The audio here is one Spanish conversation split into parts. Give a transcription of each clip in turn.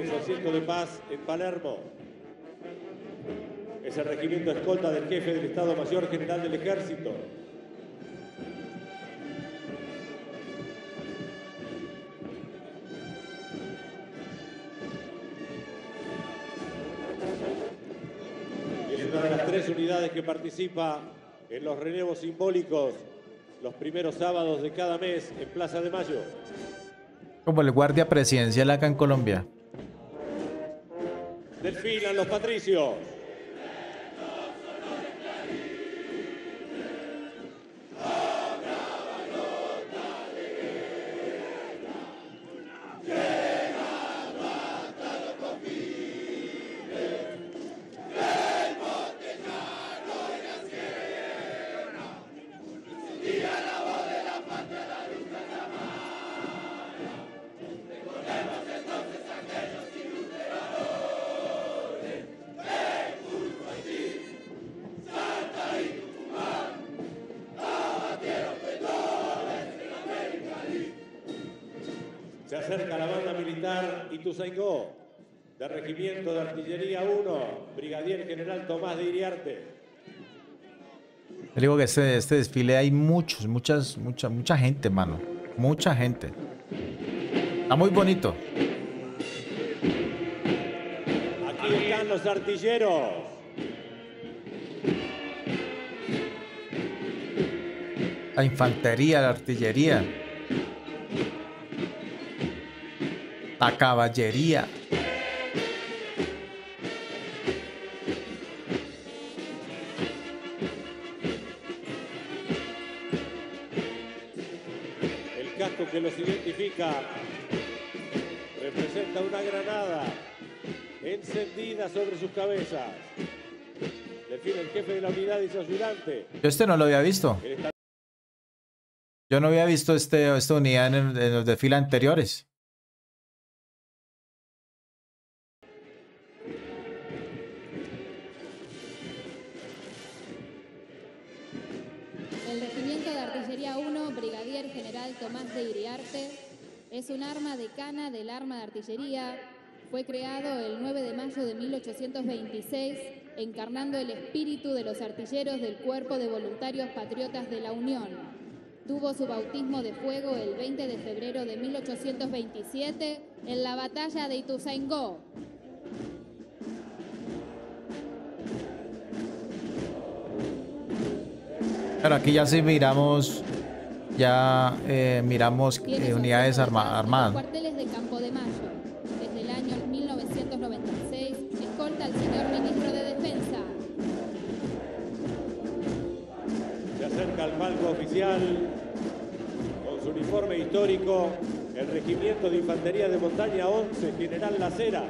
en su asiento de paz en Palermo. Es el regimiento escolta del jefe del Estado Mayor General del Ejército. Y es una de las 3 unidades que participa en los relevos simbólicos los primeros sábados de cada mes en Plaza de Mayo. Como el guardia presidencial acá en Colombia. Desfilan los patricios. Se acerca la banda militar Ituzaingó, del Regimiento de Artillería 1, Brigadier General Tomás de Iriarte. Te digo que este desfile hay mucha gente, mano. Mucha gente. Está muy bonito. Aquí están los artilleros. La infantería, la artillería. La caballería. El casco que los identifica representa una granada encendida sobre sus cabezas. Desfila el jefe de la unidad y su ayudante. Yo no lo había visto. Yo no había visto esta unidad en los desfiles anteriores. El Regimiento de Artillería 1, Brigadier General Tomás de Iriarte, es un arma decana del arma de artillería. Fue creado el 9 de mayo de 1826, encarnando el espíritu de los artilleros del Cuerpo de Voluntarios Patriotas de la Unión. Tuvo su bautismo de fuego el 20 de febrero de 1827 en la batalla de Ituzaingó. Pero aquí ya sí miramos, unidades armadas. Cuarteles de Campo de Mayo. Desde el año 1996 escolta al señor Ministro de Defensa. Se acerca al palco oficial con su uniforme histórico, el Regimiento de Infantería de Montaña 11, General Lacera.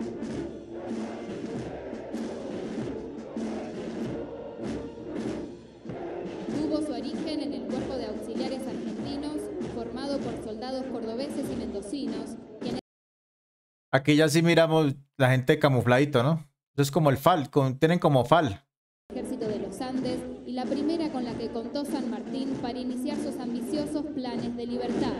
Tuvo su origen en el Cuerpo de Auxiliares Argentinos, formado por soldados cordobeses y mendocinos, quienes... Aquí ya sí miramos la gente camufladito, ¿no? Eso es como el FAL, tienen como FAL. Ejército de los Andes, y la primera con la que contó San Martín para iniciar sus ambiciosos planes de libertad.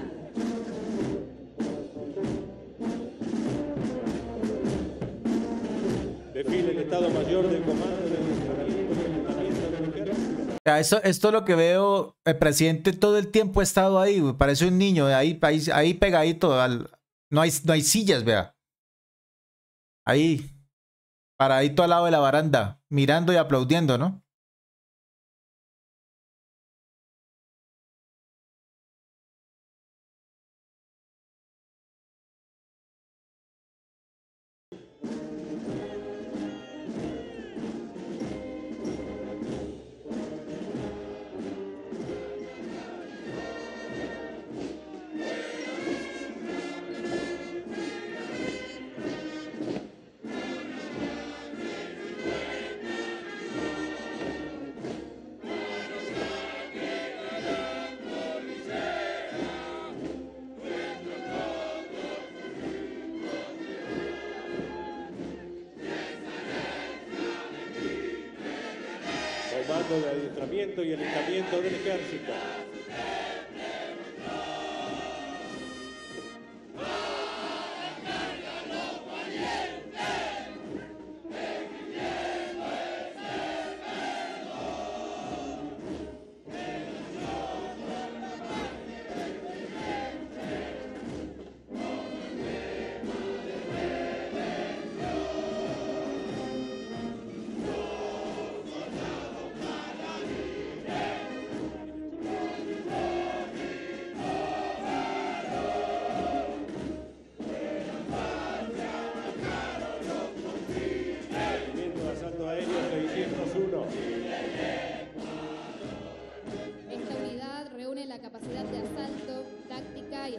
Desfile el Estado Mayor del Comando del Entrenamiento y Ayuntamiento del Ejército. Esto es lo que veo. El presidente todo el tiempo ha estado ahí, parece un niño, ahí pegadito. No hay sillas, vea. Ahí, paradito al lado de la baranda, mirando y aplaudiendo, ¿no? Comando de Adiestramiento y Alistamiento del Ejército.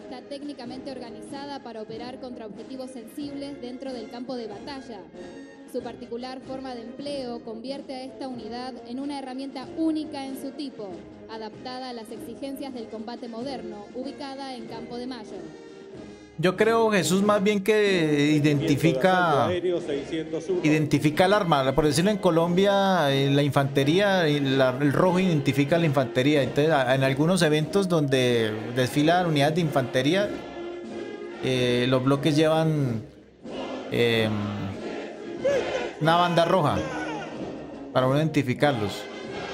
está técnicamente organizada para operar contra objetivos sensibles dentro del campo de batalla. Su particular forma de empleo convierte a esta unidad en una herramienta única en su tipo, adaptada a las exigencias del combate moderno, ubicada en Campo de Mayo. Yo creo, Jesús, más bien que identifica el arma. Por decirlo en Colombia, la infantería, el rojo identifica la infantería. Entonces, en algunos eventos donde desfilan unidades de infantería, los bloques llevan una banda roja para uno identificarlos.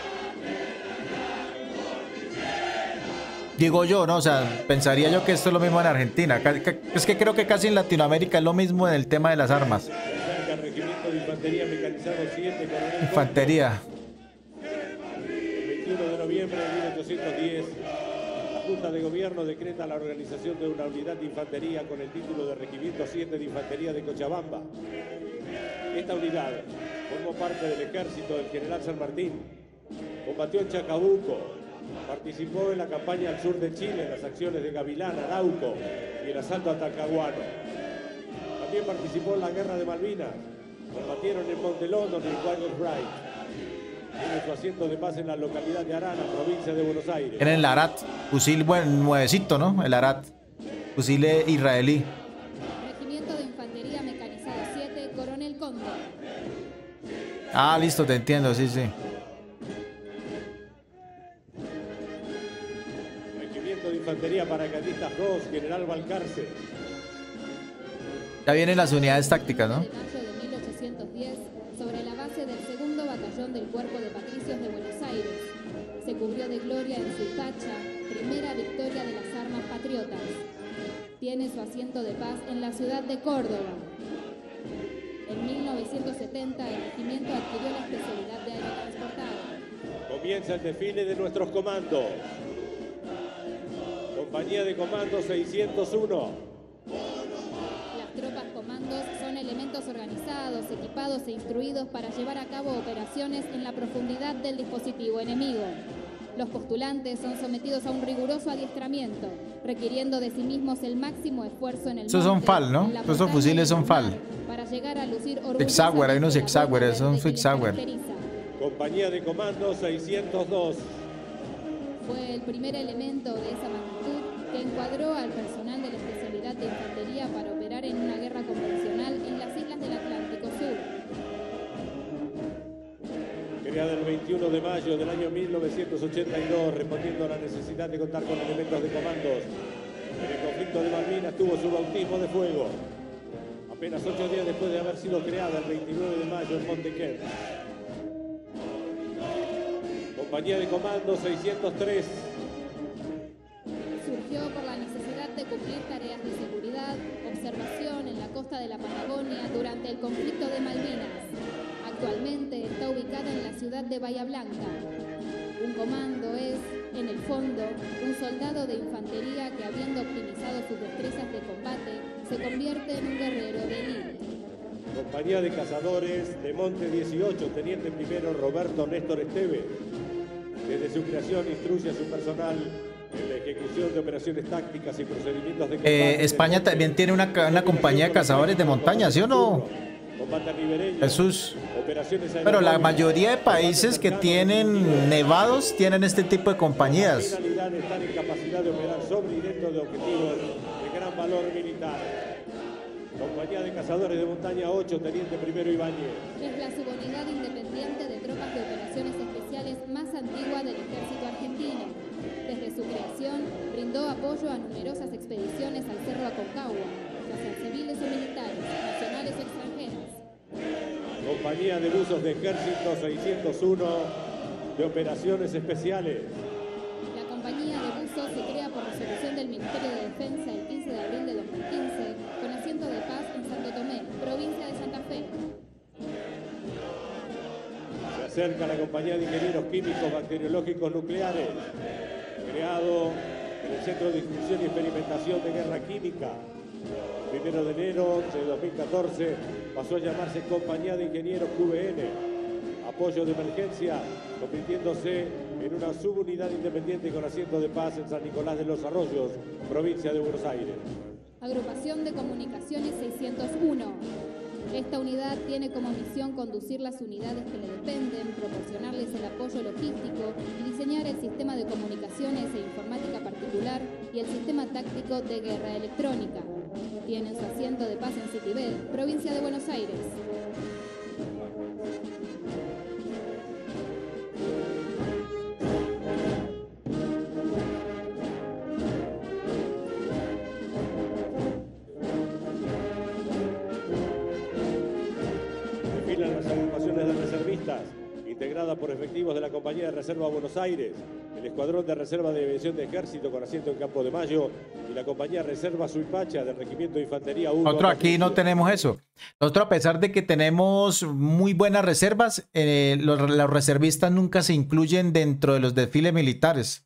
Digo yo, ¿no? O sea, pensaría yo que esto es lo mismo en Argentina. Es que creo que casi en Latinoamérica es lo mismo en el tema de las armas. Infantería. El 21 de noviembre de 1810, la Junta de Gobierno decreta la organización de una unidad de infantería con el título de Regimiento 7 de Infantería de Cochabamba. Esta unidad formó parte del ejército del general San Martín, combatió en Chacabuco, participó en la campaña al sur de Chile, en las acciones de Gavilán, Arauco y el asalto a Talcahuano. También participó en la Guerra de Malvinas, combatieron en Monte London y en White Bright. Tiene su asiento de paz en la localidad de Arana, provincia de Buenos Aires. Era el Arat, fusil nuevecito, ¿no? El Arat, fusil israelí. Regimiento de Infantería Mecanizado 7, Coronel Conde. Ah, listo, te entiendo, sí, sí. Regimiento de Infantería Paracaidistas 2, General Balcarce. Ya vienen las unidades tácticas, ¿no? De mayo de 1810, sobre la base del segundo batallón del Cuerpo de Patricios de Buenos Aires. Se cubrió de gloria en su tacha, primera victoria de las armas patriotas. Tiene su asiento de paz en la ciudad de Córdoba. En 1970, el regimiento adquirió la especialidad de aerotransportado. Comienza el desfile de nuestros comandos. Compañía de Comando 601. Las tropas comandos son elementos organizados, equipados e instruidos para llevar a cabo operaciones en la profundidad del dispositivo enemigo. Los postulantes son sometidos a un riguroso adiestramiento, requiriendo de sí mismos el máximo esfuerzo en el Esos son FAL, ¿no? Esos fusiles son FAL. Para llegar a lucir Zigzagger, hay unos Zigzagger, son Zigzagger. Compañía de Comando 602. Fue el primer elemento de esa magnitud que encuadró al personal de la especialidad de infantería para operar en una guerra convencional en las islas del Atlántico Sur. Creada el 21 de mayo del año 1982, respondiendo a la necesidad de contar con elementos de comandos. En el conflicto de Malvinas tuvo su bautismo de fuego. Apenas 8 días después de haber sido creada, el 29 de mayo en Montequén. Compañía de Comando 603. Surgió por la necesidad de cumplir tareas de seguridad, observación en la costa de la Patagonia durante el conflicto de Malvinas. Actualmente está ubicada en la ciudad de Bahía Blanca. Un comando es, en el fondo, un soldado de infantería que, habiendo optimizado sus destrezas de combate, se convierte en un guerrero de élite. Compañía de Cazadores de Monte 18, Teniente Primero Roberto Néstor Esteve. Desde su creación instruye a su personal en la ejecución de operaciones tácticas y procedimientos de combate. España también tiene una compañía de cazadores de montaña, ¿sí o no? Jesús. Pero la mayoría de países que tienen nevados tienen este tipo de compañías. La finalidad es estar en capacidad de operar sobre y dentro de objetivos de gran valor militar. Compañía de Cazadores de Montaña 8, Teniente Primero Ibáñez. Es la subunidad independiente de tropas de operaciones especiales más antigua del ejército argentino. Desde su creación, brindó apoyo a numerosas expediciones al Cerro Aconcagua, ya sean civiles o militares, nacionales o extranjeras. Compañía de Buzos de Ejército 601 de Operaciones Especiales. La compañía de buzos se crea por resolución del Ministerio de Defensa el 15 de abril de 2015, con asiento de paz en Santo Tomé, provincia de Santa Fe. Se acerca la Compañía de Ingenieros Químicos Bacteriológicos Nucleares, creado en el Centro de Instrucción y Experimentación de Guerra Química. 1 de enero de 2014 pasó a llamarse Compañía de Ingenieros QBN. Apoyo de emergencia, convirtiéndose en una subunidad independiente con asiento de paz en San Nicolás de los Arroyos, provincia de Buenos Aires. Agrupación de Comunicaciones 601. Esta unidad tiene como misión conducir las unidades que le dependen, proporcionarles el apoyo logístico y diseñar el sistema de comunicaciones e informática particular y el sistema táctico de guerra electrónica. Tiene su asiento de paz en Citibel, provincia de Buenos Aires. Las agrupaciones de reservistas, integradas por efectivos de la Compañía de Reserva Buenos Aires, el Escuadrón de Reserva de División de Ejército con asiento en Campo de Mayo y la Compañía Reserva Suipacha del Regimiento de Infantería 1. Nosotros aquí no tenemos eso. Nosotros, a pesar de que tenemos muy buenas reservas, los reservistas nunca se incluyen dentro de los desfiles militares.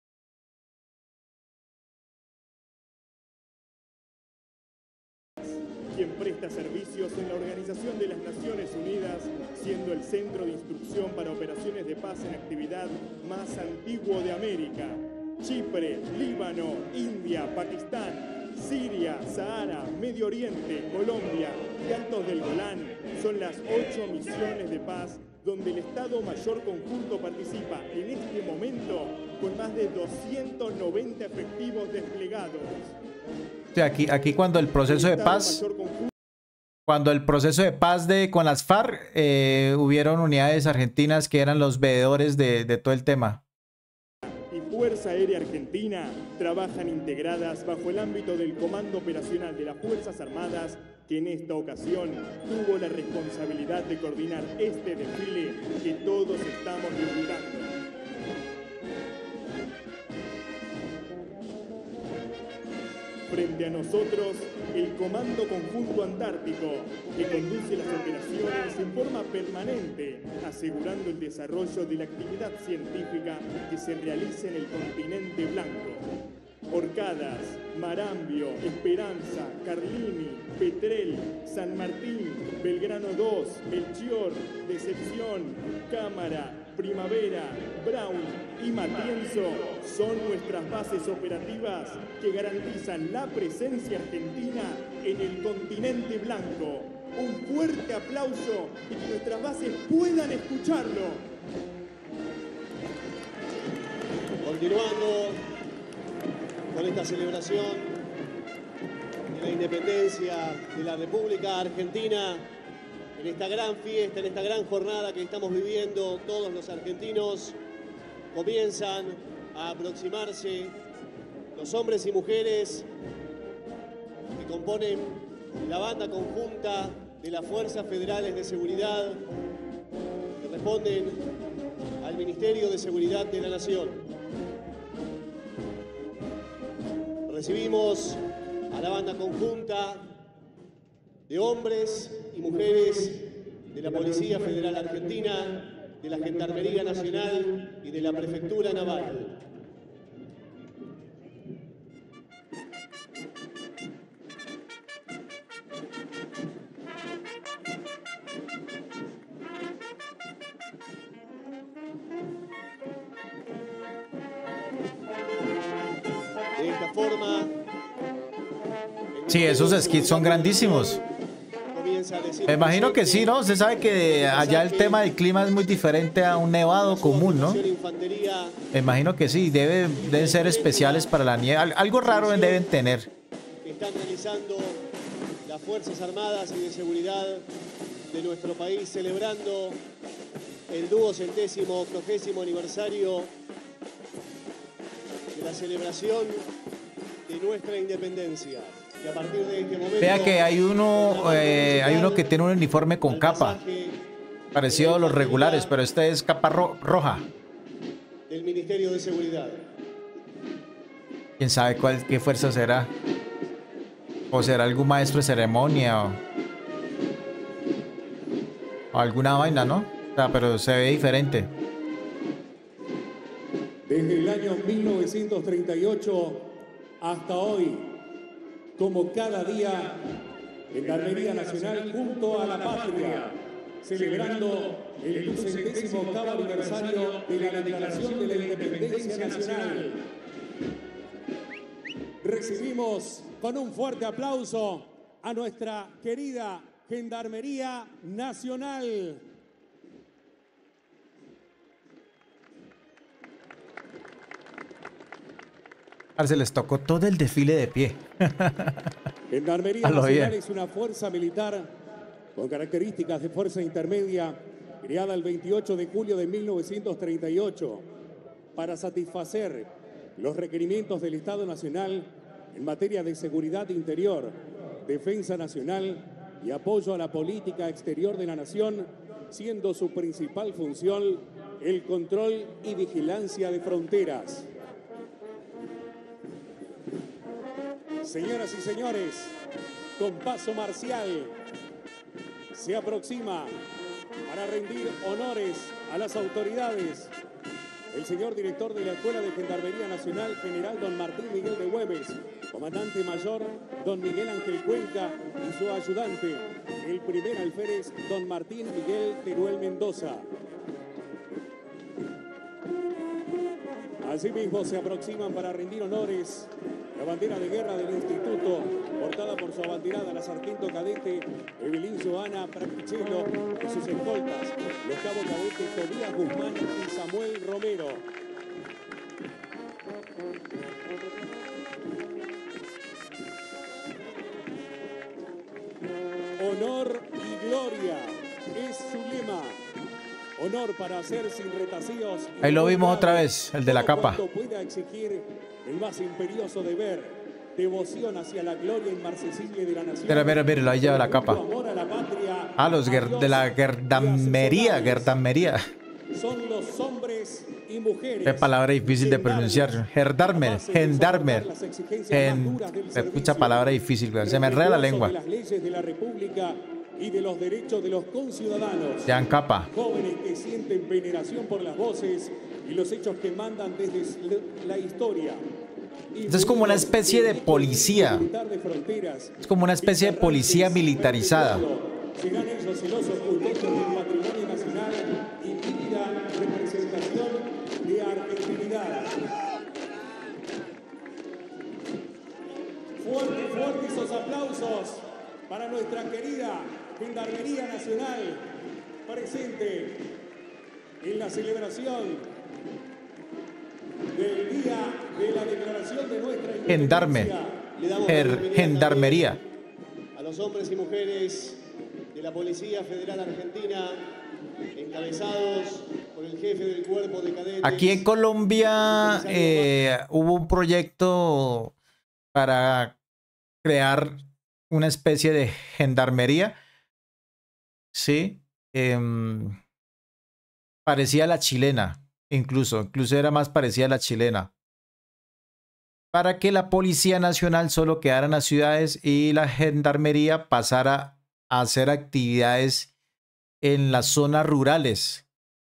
Quien presta servicios en la Organización de las Naciones Unidas, siendo el centro de instrucción para operaciones de paz en actividad más antiguo de América. Chipre, Líbano, India, Pakistán, Siria, Sahara, Medio Oriente, Colombia y Altos del Golán son las 8 misiones de paz donde el Estado Mayor Conjunto participa en este momento con más de 290 efectivos desplegados. O sea, aquí cuando el proceso de paz, con las FARC, hubieron unidades argentinas que eran los veedores de todo el tema. Y Fuerza Aérea Argentina trabajan integradas bajo el ámbito del Comando Operacional de las Fuerzas Armadas, que en esta ocasión tuvo la responsabilidad de coordinar este desfile que todos estamos disfrutando. Frente a nosotros, el Comando Conjunto Antártico, que conduce las operaciones en forma permanente, asegurando el desarrollo de la actividad científica que se realiza en el continente blanco. Orcadas, Marambio, Esperanza, Carlini, Petrel, San Martín, Belgrano 2, Melchior, Decepción, Cámara, Primavera, Brown y Matienzo son nuestras bases operativas que garantizan la presencia argentina en el continente blanco. Un fuerte aplauso y que nuestras bases puedan escucharlo. Continuando con esta celebración de la independencia de la República Argentina, en esta gran fiesta, en esta gran jornada que estamos viviendo, todos los argentinos comienzan a aproximarse los hombres y mujeres que componen la banda conjunta de las Fuerzas Federales de Seguridad que responden al Ministerio de Seguridad de la Nación. Recibimos a la banda conjunta de hombres y mujeres de la Policía Federal Argentina, de la Gendarmería Nacional y de la Prefectura Naval. De esta forma... Sí, esos skits son grandísimos. Me imagino que sí, ¿no? Usted sabe que allá el tema del clima es muy diferente a un nevado común, ¿no? Me imagino que sí, deben ser especiales para la nieve. Algo raro deben tener. Están realizando las Fuerzas Armadas y de Seguridad de nuestro país, celebrando el 250º aniversario de la celebración de nuestra independencia. Y a partir de este momento, vea que hay uno que tiene un uniforme con capa, parecido a los regulares, pero este es capa roja. El Ministerio de Seguridad. ¿Quién sabe qué fuerza será? ¿O será algún maestro de ceremonia o alguna vaina, no? O sea, pero se ve diferente. Desde el año 1938 hasta hoy, como cada día, Gendarmería Nacional junto a la patria celebrando el 208º aniversario de la Declaración de la Independencia Nacional. Recibimos con un fuerte aplauso a nuestra querida Gendarmería Nacional. Se les tocó todo el desfile de pie. Gendarmería Nacional es una fuerza militar con características de fuerza intermedia, creada el 28 de julio de 1938 para satisfacer los requerimientos del Estado Nacional en materia de seguridad interior, defensa nacional y apoyo a la política exterior de la nación, siendo su principal función el control y vigilancia de fronteras. Señoras y señores, con paso marcial se aproxima para rendir honores a las autoridades el señor director de la Escuela de Gendarmería Nacional, general don Martín Miguel de Güemes, comandante mayor don Miguel Ángel Cuenca y su ayudante, el primer alférez don Martín Miguel Teruel Mendoza. Asimismo se aproximan para rendir honores la bandera de guerra del instituto, portada por su abanderada, la sargento cadete Evelyn Joana Pratichello y sus escoltas, los cabos cadetes Tobías Guzmán y Samuel Romero. Honor y gloria es su lema. Honor para hacer sin retasíos. Ahí lo vimos otra vez, el de la capa. Pueda exigir el más imperioso deber, devoción hacia la gloria inmarcesible de la nación. Mira, ahí lleva la capa. Los de la Gendarmería. Son los hombres y mujeres. Qué palabra difícil de pronunciar. Gendarmer. Mucha palabra difícil, se me enreda la lengua. Las leyes de la República y de los derechos de los conciudadanos. Ya en capa. Jóvenes que sienten veneración por las voces y los hechos que mandan desde la historia. Esto es como una especie de policía. Es como una especie de policía militarizada. Serán ellos celosos custodios del patrimonio nacional y vívida representación de argentinidad. Fuerte esos aplausos para nuestra querida Gendarmería Nacional, presente en la celebración del Día de la Declaración de nuestra Independencia. Gendarmería. A los hombres y mujeres de la Policía Federal Argentina, encabezados por el jefe del cuerpo de cadetes. Aquí en Colombia hubo un proyecto para crear una especie de gendarmería, sí, parecía la chilena, incluso era más parecida a la chilena, para que la Policía Nacional solo quedara en las ciudades y la gendarmería pasara a hacer actividades en las zonas rurales.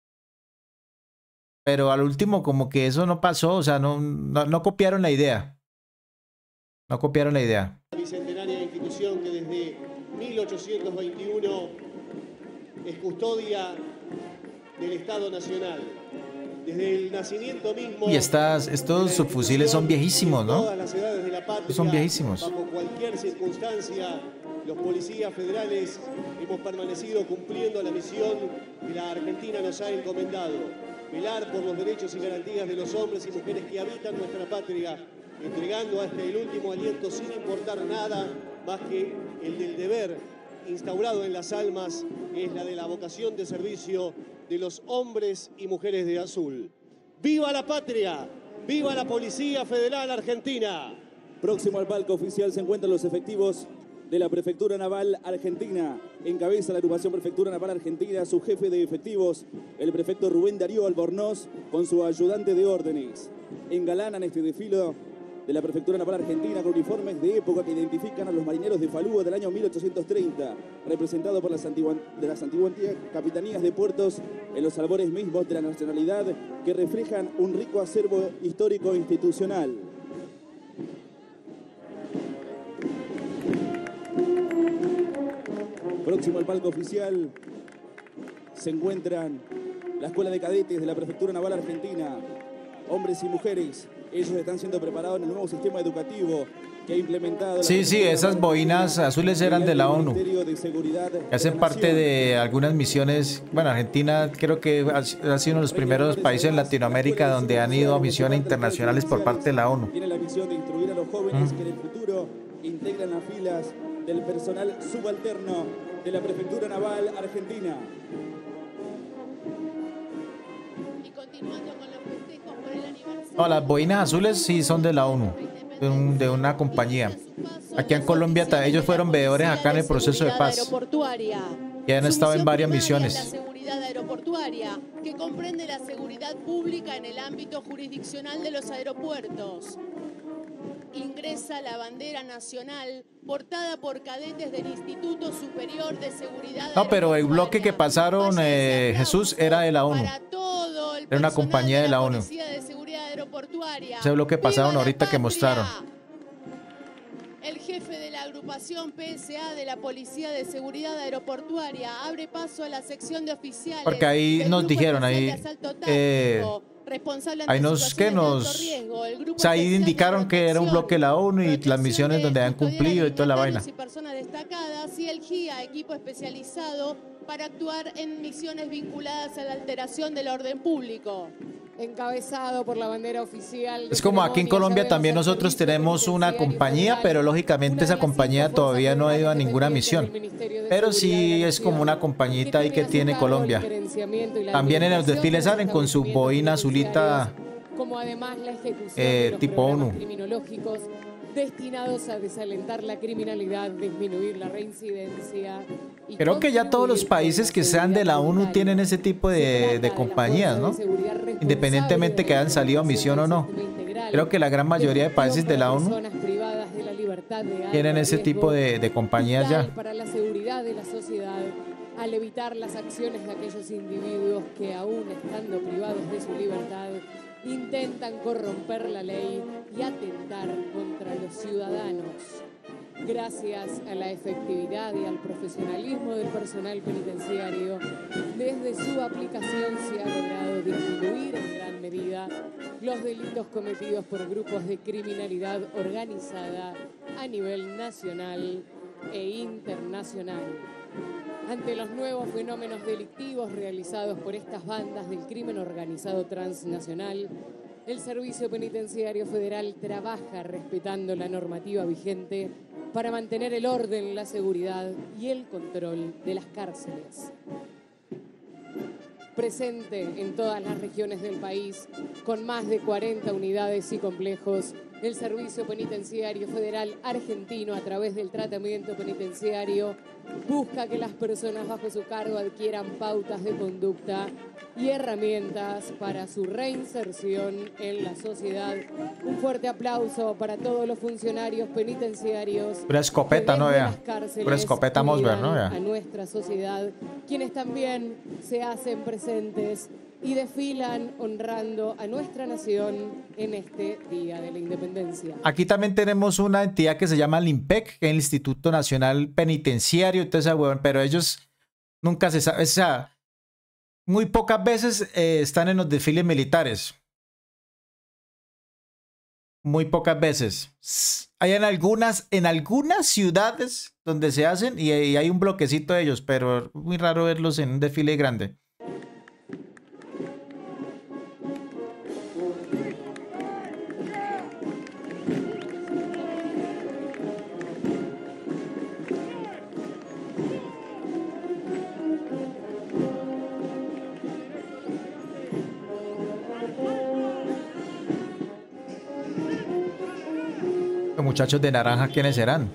Pero al último como que eso no pasó, o sea, no copiaron la idea. No copiaron la idea. La bicentenaria institución que desde 1821 es custodia del Estado Nacional. Desde el nacimiento mismo. Y estos subfusiles son viejísimos, ¿no? Todas las edades de la patria, son viejísimos. Bajo cualquier circunstancia, los policías federales hemos permanecido cumpliendo la misión que la Argentina nos ha encomendado. Velar por los derechos y garantías de los hombres y mujeres que habitan nuestra patria, entregando hasta el último aliento sin importar nada más que el del deber instaurado en las almas, que es la de la vocación de servicio de los hombres y mujeres de azul. ¡Viva la patria! ¡Viva la Policía Federal Argentina! Próximo al palco oficial se encuentran los efectivos de la Prefectura Naval Argentina. Encabeza la agrupación Prefectura Naval Argentina, su jefe de efectivos, el prefecto Rubén Darío Albornoz, con su ayudante de órdenes. Engalanan este desfile de la Prefectura Naval Argentina con uniformes de época que identifican a los marineros de Falúa del año 1830, representado por las antiguas capitanías de puertos en los albores mismos de la nacionalidad, que reflejan un rico acervo histórico e institucional. Próximo al palco oficial, se encuentran la Escuela de Cadetes de la Prefectura Naval Argentina, hombres y mujeres. Ellos están siendo preparados en el nuevo sistema educativo que ha implementado. Sí, esas boinas azules eran de la ONU, que hacen parte de algunas misiones. Bueno, Argentina creo que ha sido uno de los primeros países en Latinoamérica donde han ido a misiones internacionales por parte de la ONU. Tiene la misión de instruir a los jóvenes que en el futuro integran las filas del personal subalterno de la Prefectura Naval Argentina. Y continuando con los festejos por el aniversario. No, las boinas azules sí son de la ONU, de una compañía. Aquí en Colombia ellos fueron veedores acá en el proceso de paz y han estado en varias misiones. La seguridad aeroportuaria, que comprende la seguridad pública en el ámbito jurisdiccional de los aeropuertos. Ingresa la bandera nacional portada por cadetes del Instituto Superior de Seguridad. No, pero el bloque que pasaron, Jesús, era de la ONU. Era una compañía de la ONU. Ese bloque pasaron ahorita que mostraron. El jefe de la agrupación PSA de la Policía de Seguridad Aeroportuaria abre paso a la sección de oficiales. Porque ahí nos dijeron, ahí o sea, ahí indicaron que era un bloque de la ONU y las misiones donde han cumplido y toda la vaina. Y personas destacadas y el GIA, equipo especializado para actuar en misiones vinculadas a la alteración del orden público. Encabezado por la bandera oficial. Es como aquí en Colombia también nosotros tenemos una compañía, pero lógicamente esa compañía todavía no ha ido a ninguna misión. Pero sí es como una compañita ahí que tiene Colombia. También en los desfiles salen con su boina azulita tipo ONU. Destinados a desalentar la criminalidad, disminuir la reincidencia. Creo que ya todos los países que sean de la ONU tienen ese tipo de compañías, ¿no? Independientemente que hayan salido a misión o no. Creo que la gran mayoría de países de la ONU tienen ese tipo de compañías ya. Para la seguridad de la sociedad, al evitar las acciones de aquellos individuos que aún estando privados de su libertad intentan corromper la ley y atentar contra los ciudadanos. Gracias a la efectividad y al profesionalismo del personal penitenciario, desde su aplicación se ha logrado disminuir en gran medida los delitos cometidos por grupos de criminalidad organizada a nivel nacional e internacional. Ante los nuevos fenómenos delictivos realizados por estas bandas del crimen organizado transnacional, el Servicio Penitenciario Federal trabaja respetando la normativa vigente para mantener el orden, la seguridad y el control de las cárceles. Presente en todas las regiones del país, con más de 40 unidades y complejos, el Servicio Penitenciario Federal Argentino, a través del tratamiento penitenciario, busca que las personas bajo su cargo adquieran pautas de conducta y herramientas para su reinserción en la sociedad. Un fuerte aplauso para todos los funcionarios penitenciarios. Una escopeta, ¿no? Vea. Una escopeta Mosber, ¿no? Vea. A nuestra sociedad, quienes también se hacen presentes y desfilan honrando a nuestra nación en este Día de la Independencia. Aquí también tenemos una entidad que se llama el INPEC, que es el Instituto Nacional Penitenciario, entonces, pero ellos nunca se sabe, o sea, muy pocas veces están en los desfiles militares. Muy pocas veces. Hay en algunas ciudades donde se hacen y hay un bloquecito de ellos, pero es muy raro verlos en un desfile grande. Los muchachos de naranja, ¿quiénes serán?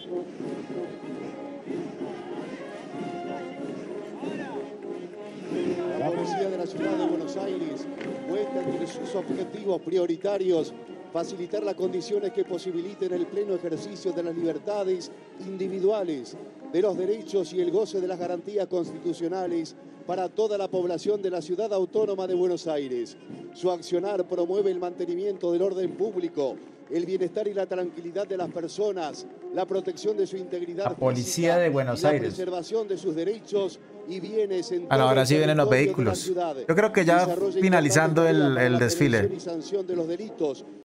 La policía de la ciudad de Buenos Aires cuenta entre sus objetivos prioritarios facilitar las condiciones que posibiliten el pleno ejercicio de las libertades individuales, de los derechos y el goce de las garantías constitucionales para toda la población de la ciudad autónoma de Buenos Aires. Su accionar promueve el mantenimiento del orden público, el bienestar y la tranquilidad de las personas, la protección de su integridad La policía física de Buenos y la Aires. preservación de sus derechos y bienes en Bueno, todo ahora el sí vienen los territorio de la vehículos. ciudad. Yo creo que ya Desarrolla finalizando importantes tareas para el la desfile. prevención y sanción de los delitos.